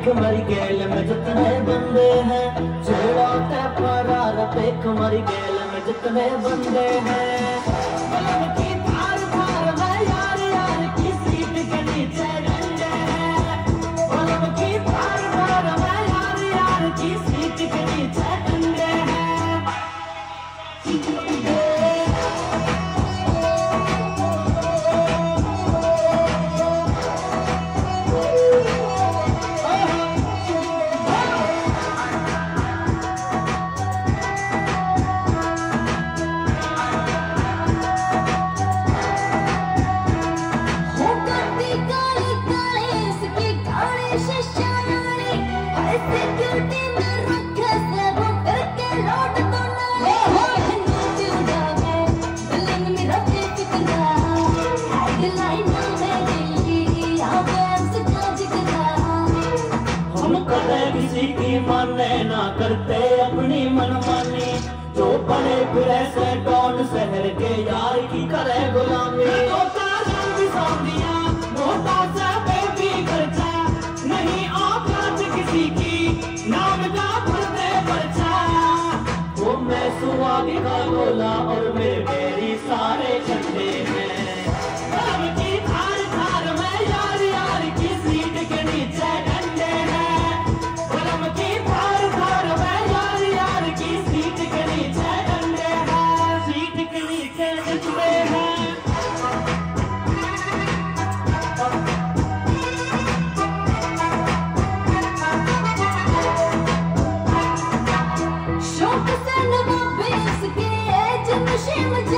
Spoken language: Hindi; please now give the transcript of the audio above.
देख मरी गेल में जितने बंदे हैं, छोड़ो ते फरार देख मरी गेल में जितने बंदे हैं। बलम की थार थार में यार यार की सीट के नीचे डंडे हैं। बलम की थार थार में यार यार की सीट के नीचे डंडे हैं। किसी की माने ना करते अपनी मनमानी, जो बड़े फिरे से डॉन शहर के यार की करे गुलामी। मोटा सा बेबी खर्चा नहीं औकात किसी की, नाम का भरते पर्चा। वो मैं सुहागी का गोला और मेरे बेरी सारे झंडे हैं। की थार थार में यार यार की सीट के नीचे डंडे हैं। बलम की थार थार में यार यार की सीट के नीचे डंडे हैं। सीट के नीचे डंडे हैं। शौक से नवा बेस के नशे में